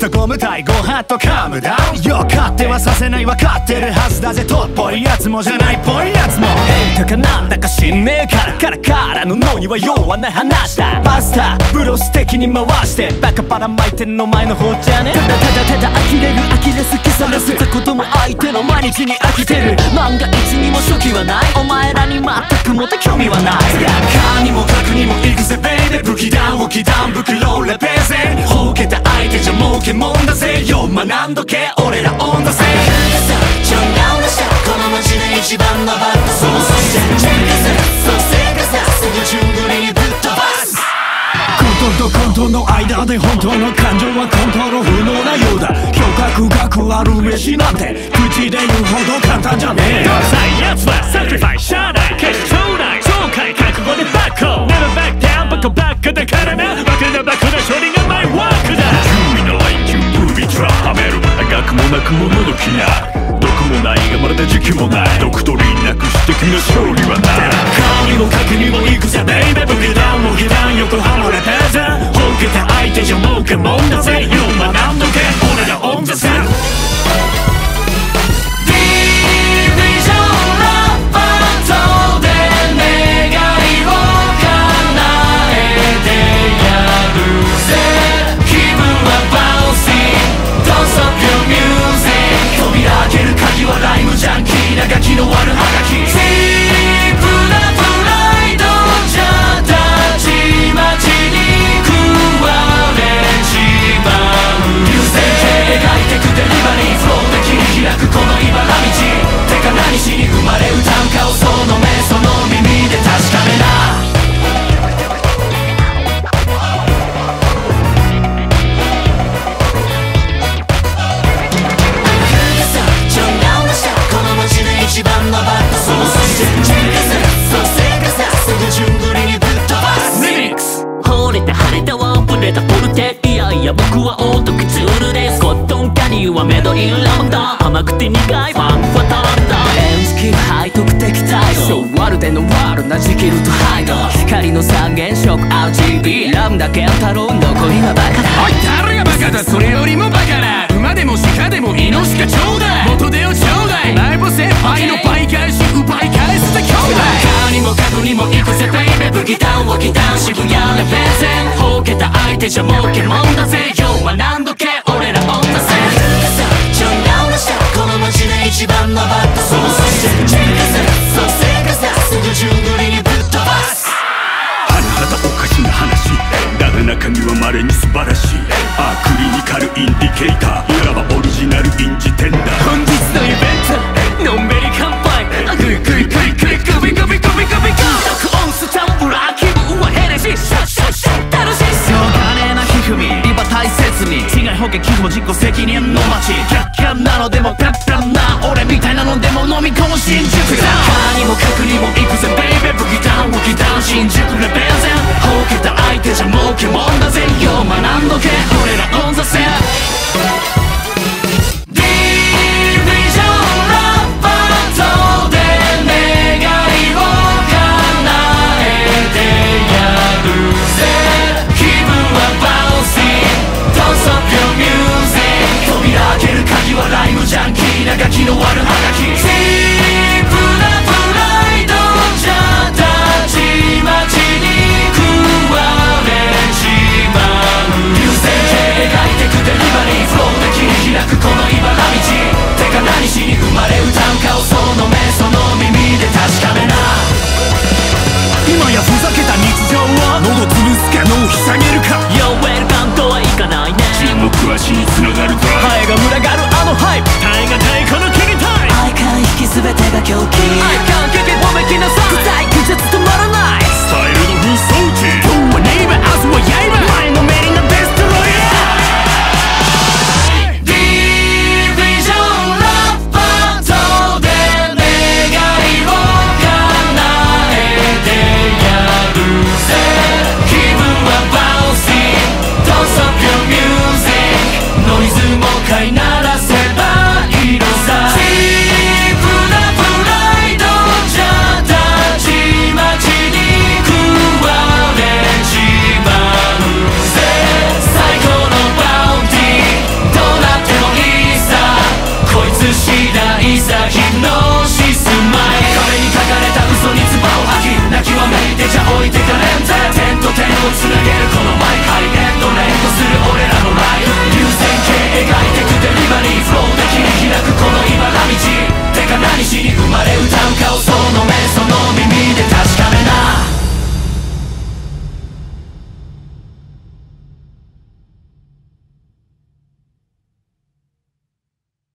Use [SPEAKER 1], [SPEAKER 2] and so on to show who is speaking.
[SPEAKER 1] とゴム対ご飯とカムダウンよ勝手はさせない分かってるはずだぜとっぽいやつもじゃないっぽいやつもだかなんだか知んねえからの脳には用はない話だマスターブロス的に回してバカばらまいてんの前の方じゃねただ呆れる呆れ好きされせたことも相手の毎日に飽きてる万が一にも初期はないお前らに全くもって興味はないかにもかくにも行くぜベイベー武器弾武器弾袋レペゼンほうけた相手じゃ儲けもんだぜよ学んどけ俺らオンだぜちょ直らしたこの街で一番のバットそしてチェックそう生活だすぐ順繰りにぶっ飛ばすコントとコントの間で本当の感情はコントロール不能なようだ評価学ある飯なんて口で言うほど簡単じゃねえどうさいやつはサクリファイしゃあない決してちょうだい爽快覚悟でバッコ Never back down バカバカだからなバカなバカな処理がマイワークだ注意のライン中ブービートラはめる赤くもなくものどきな毒もないがまるで時期もないドクトリンなくして君の勝利はない顔にも角にも行くぜベイベー武器弾武器弾横浜れてぜほうけた相手じゃ儲けもんだぜよ学んどけ俺らオンザセンライムジャンキーなガキの悪あがきチープなプライドじゃたちまちに食われちまう流星系描いてくデリバリーフローで切り開くこの茨道てか何しに生まれ歌うかをその目その耳で確かめな一番のバットそしてチェックそう生活だすぐ順繰りにぶっ飛ばすリミックス惚れた晴れたワンプレタポルテいやいや僕はオートクチュールですコットンキャリーはメドリーラウンダー甘くて苦いファンはタンダーレンスキル背徳敵態度そうワルでのワールなジキルとハイド光の三原色 RGB ラムダケンタロウンどこにはバカだおい誰がバカだそれよりもバカだ馬でも鹿でもイノシカちょうだい元手をちょうだいライブ先輩の倍返し奪い返すぜ兄弟顔にも角にも行くぜベイベー武器弾を起弾渋谷レペゼンほうけた相手じゃ儲けもんだぜよは何度け俺らオンだぜちょ直らしたこの街で一番のバットそしてチェックそう生活だすぐ順繰りにぶっ飛ばす甚だおかしな話だが中には稀に素晴らしいクリニカルインディケーターいわばオリジナルインジテンダー本日のイベントのんびり乾杯グイグイグイグイグビグビグビグビグ録音スタンプラー気分はヘレシーシャッシャッシャッ楽しいしょうがねえなひふみリバ大切に違い保険寄付自己責任の街キャッキャンなのでもペッペンな俺みたいなのでも飲み込む新宿だかにも角にも行くぜベイベー武器弾武器弾新宿レベゼンほうけた相手じゃ儲けもんだぜよ学んどけ俺らオンザセンライムジャンキーなガキの悪あがきチープなプライドじゃたちまちに食われちまう流星系描いてくデリバリーフローで切り開くこの茨道てか何しに生まれ歌うかをその目その耳で確かめな今やふざけた日常を喉つぶすか脳ひさげるかYoウェルカムとはいかないね沈黙は死につながるかハエが群がるあのハイプタイが太鼓の切りたい I can't 引き全てが狂気 I can't 聞けごめきなさい臭い口止まらないスタイルの風装置今日はネイバー明日は刃前のメリーなデストロイヤーディビジョンラッパーとで願いを叶えてやるぜ気分はバウシーじゃ置いてかれんぜ。点と点をつなげるこのマイカ